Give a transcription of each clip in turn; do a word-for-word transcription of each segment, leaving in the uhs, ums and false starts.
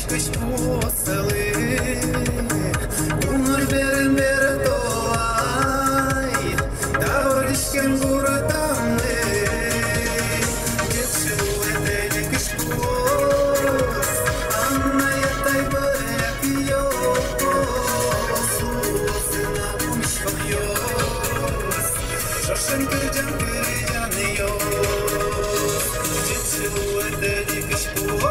kış pusali Bunlar berin beri dolay Davul işken buradanlı Geçu edeli kış pus Anna yatay bırak yok Susuna umuşkan yok Şaşın kırcan kırcan yok Geçu edeli kış pus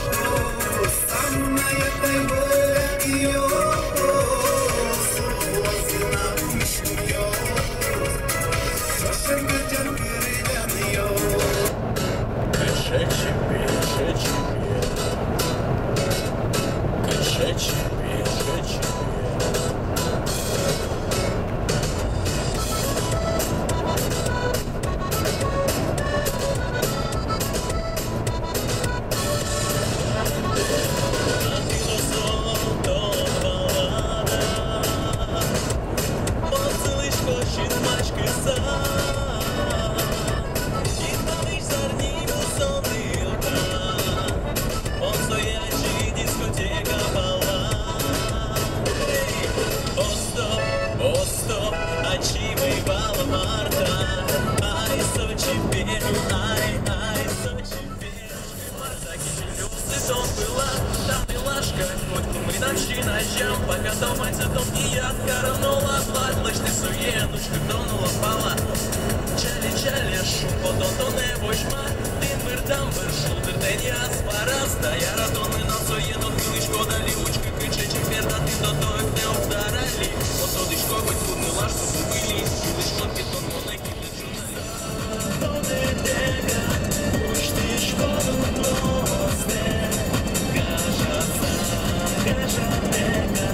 Anna yatay bırak yok Susuna umuşkan yok Şaşın kırcan kırcan yok Кошачий пешачий Кошачий пешачий Пока думается тонкий яд Коронула платочный суєночка Тонула впала Чалі, чалі, шум Подонто небо жма Тимбир, дамбир, шулдир, день яс Параз, та я радони на суєнок Миличко, далі учки, кричачи Перда, ти до той, де обдаралі Посодичко, хоть тут не лаж, то побилі Чудишко, кітон, монеки, де журналі Тони дега, уштишко, носте Кажа, кажа, дега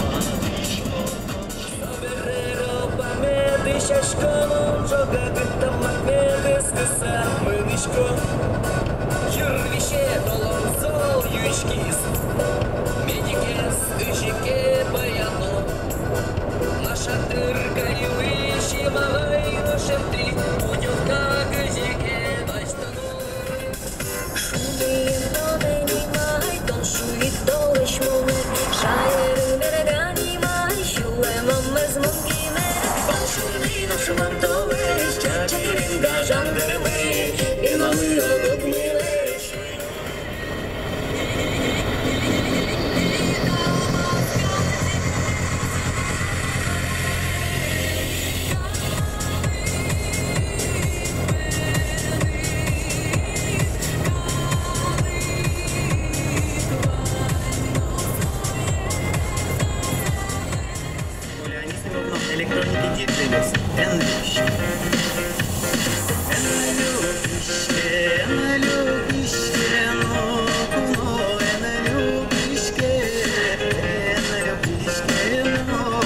Şaşkınım çok akıttım makmedi sıkısa mınışko Yürvişe dolum sol yüçkiz Медикес ışıke bayano Наша тырка юиши малай ношем три Будем как языке баштану Шумим до денимай, тоншуит долыш мумер Шайерын береганимай, шулемам из мунгиме Шумам долыш, чачирин гажан гырмы Имамы олук милыш Оля Анисимовна, электроники диджейлес, энлющ. Энлющ, энлющ, ну, ну, энлющ, энлющ, ну,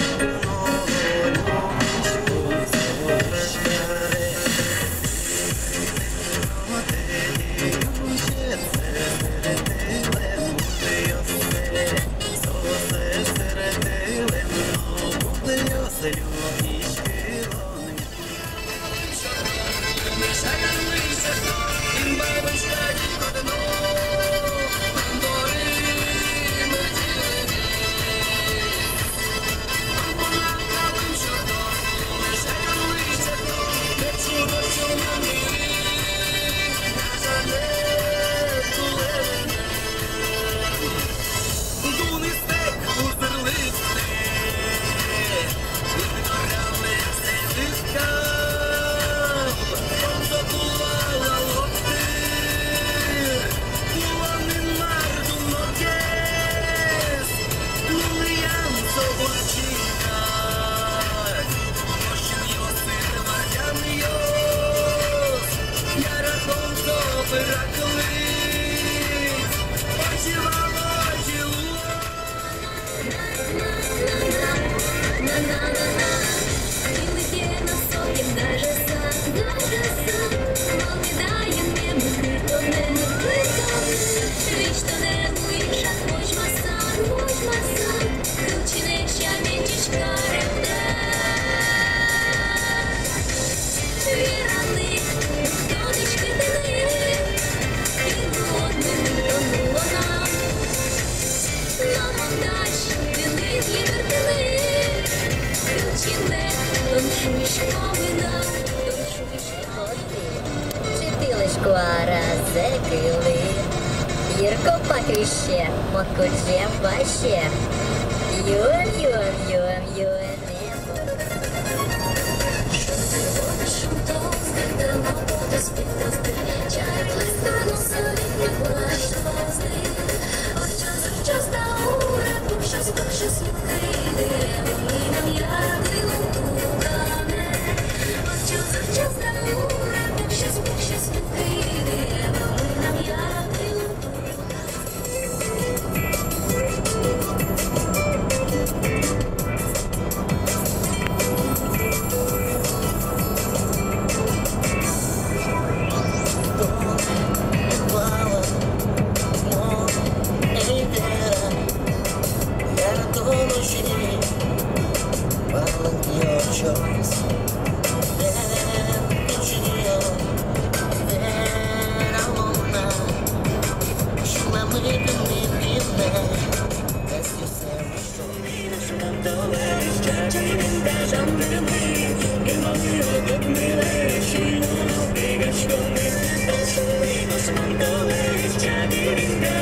шквара закили. Юрко по крыше, Мокуджем вообще. Юэн, юэн, юэн, юэн, Don't